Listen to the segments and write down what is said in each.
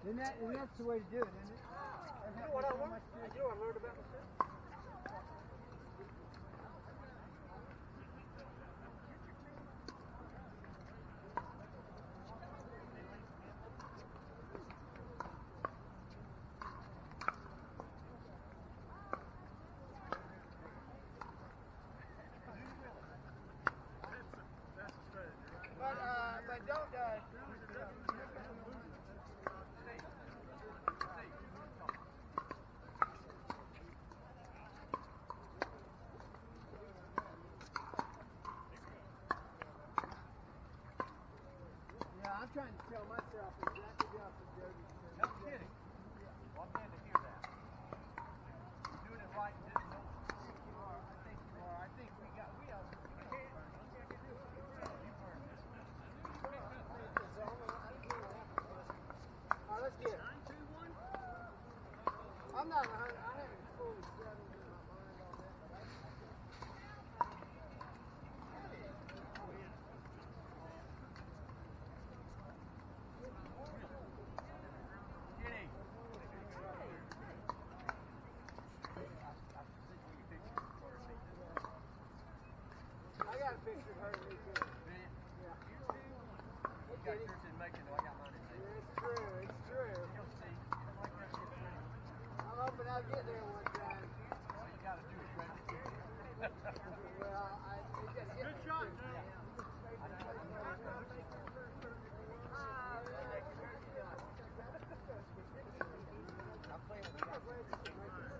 And that's the way to do it, isn't it? You know what I learned? You know what I learned about myself? But don't I'm trying to tell myself exactly the opposite, Jody. No kidding. Well, I'm glad to hear that. You're doing it right. I think you are. I think we are. You burned this. All right, let's get it. 9-2-1? I'm not 100. I haven't fully settled in my mind on that. I got a picture of her and me too. Yeah. You got yours in Macon, though. I got mine in Macon. It's true. It's true. You'll see. I'm hoping I'll get there one time. All you got to do is run it. Well, good shot, man. I'm playing with you.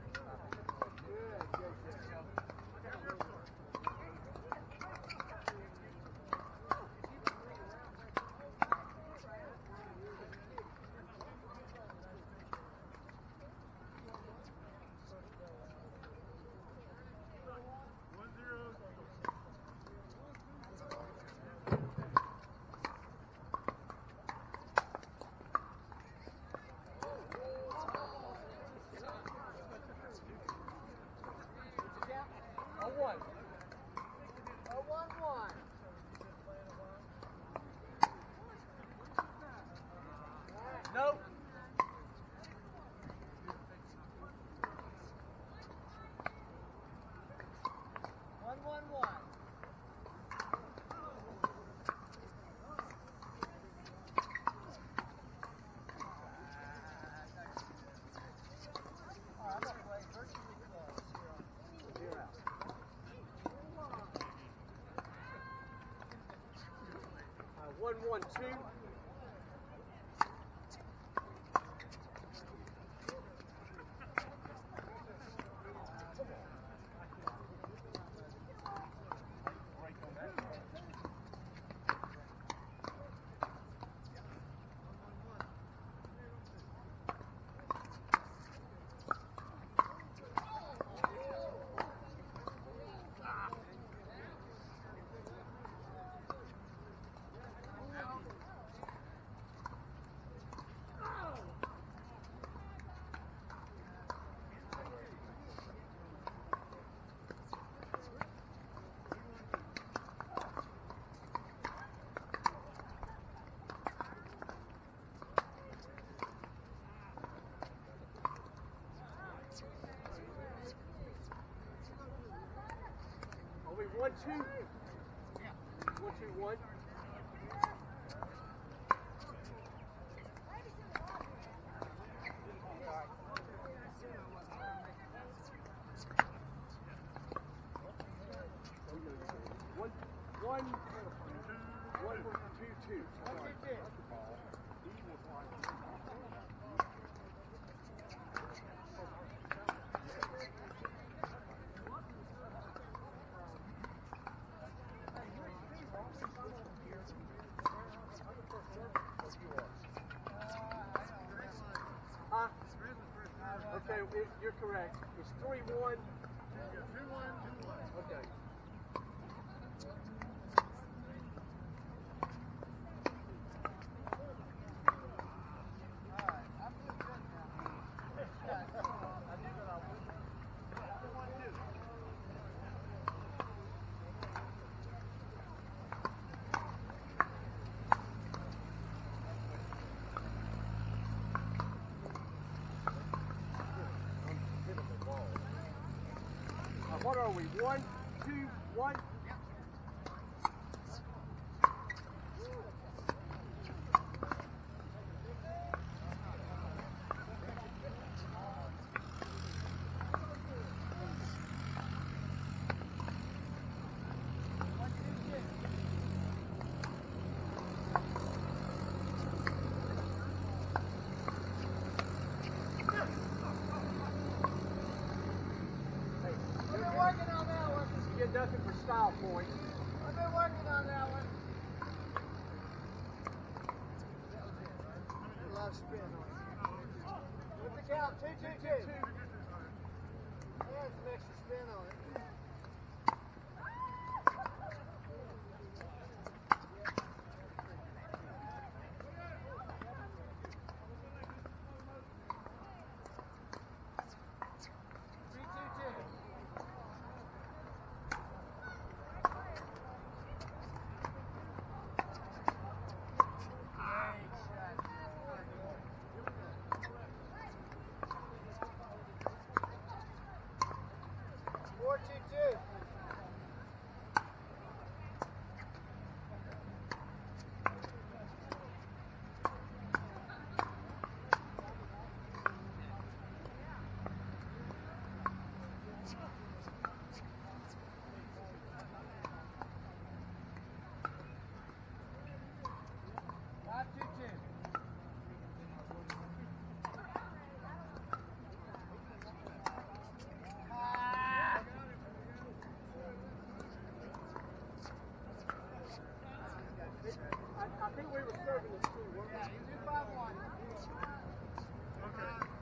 Nope. One, 2. Are we 1-2? Yeah. 1-2-1. One, 2-2. Okay, you're correct. It's 3-1. 2-1. Okay. What are we? 1, 2, 1. Get nothing for style points. I've been working on that one. A lot of spin on it. What's the count? 2, 2, 2. There's some extra spin on it. I think we were serving this too, weren't we? Yeah, you 2-5-1. Okay.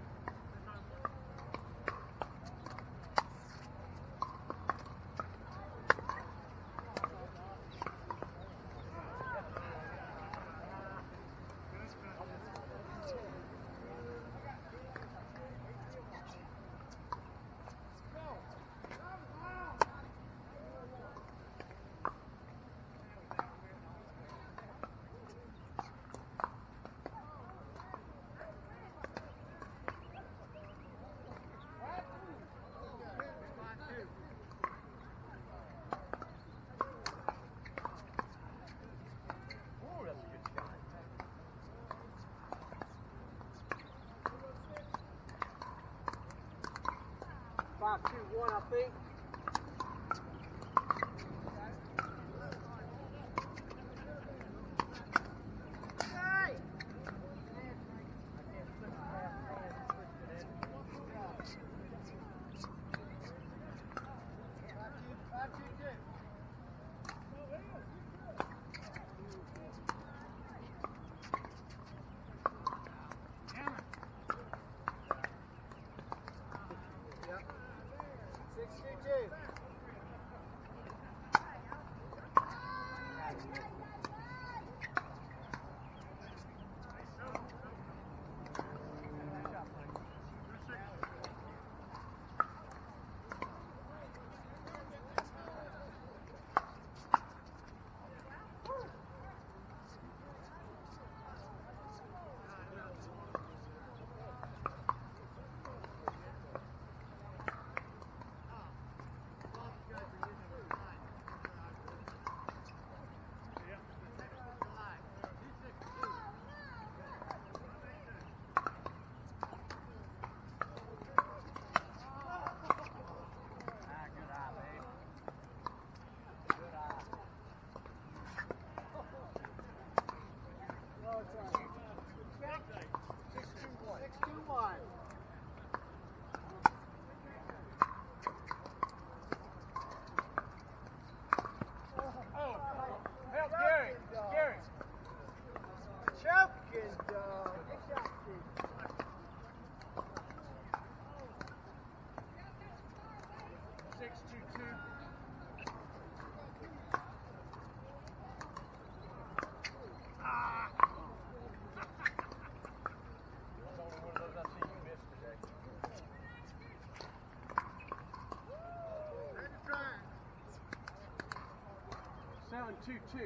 Five, 2, 1, I think. Hey! 5, 2, 2. Yep. 6, 2, 2. Sound 2-2.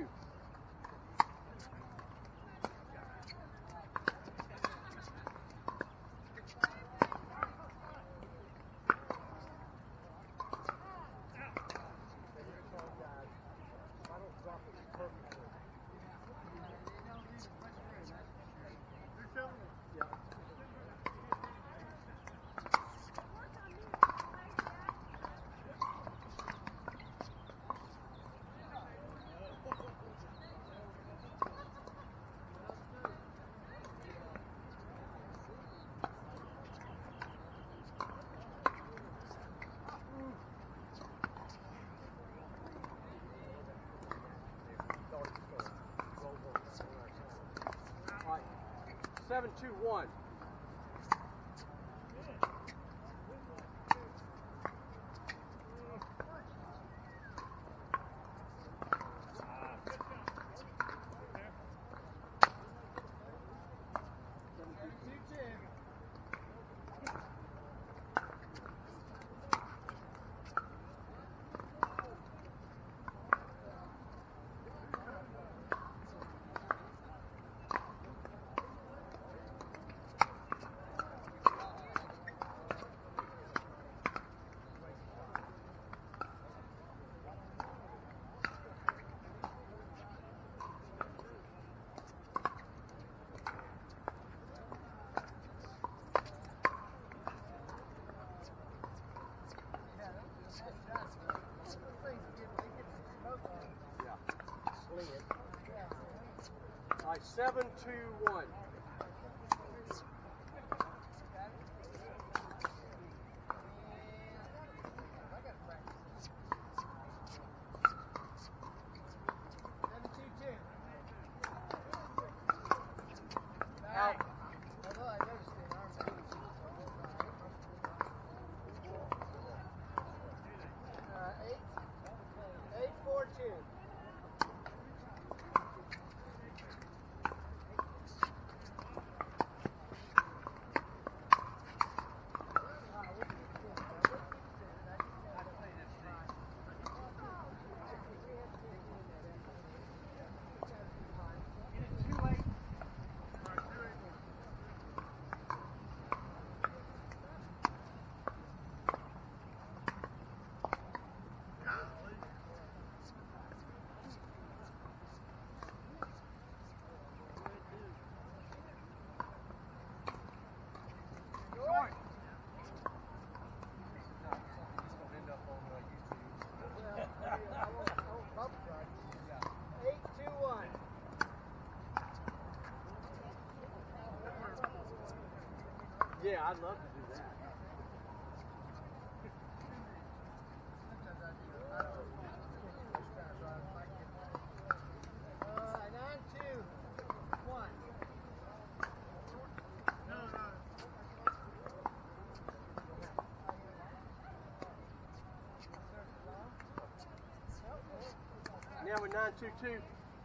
7-2-1. All right, 7-2-1. Out. Although I noticed the arm. 8-4-2. Yeah, I'd love to do that. Now we're 9-2-2.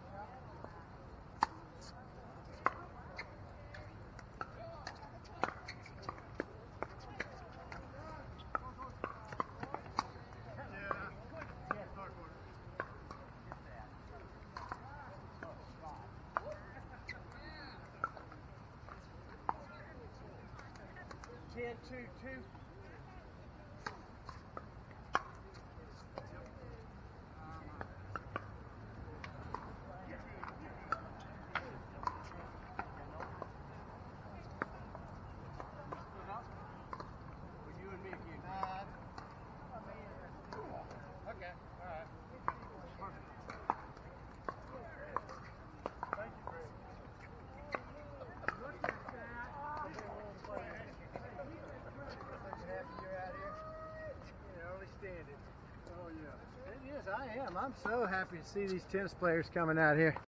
Ten, two, two. I am. I'm so happy to see these tennis players coming out here.